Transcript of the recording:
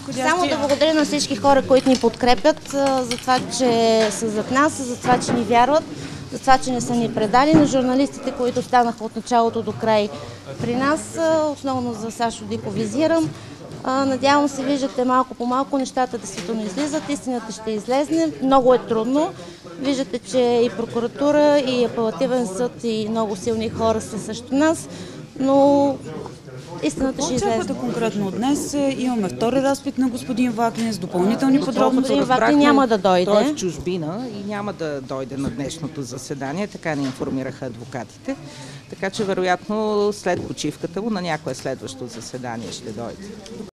Само да благодаря на всички хора, които ни подкрепят, за това, че са зад нас, за това, че ни вярват, за това, че не са ни предали, на журналистите, които станаха от началото до край при нас, основно за Сашо Диков визирам. Надявам се, виждате малко по малко нещата действително излизат, истината ще излезне, много е трудно. Виждате, че и прокуратура, и апелативен съд, и много силни хора са срещу нас, но истината ще излезе. Очаквате конкретно днес? Имаме втори разпит на господин Ваклин с допълнителни подробности. Господин Ваклин няма да дойде. Той е в чужбина и няма да дойде на днешното заседание, така ни информираха адвокатите. Така че вероятно след почивката му на някое следващо заседание ще дойде.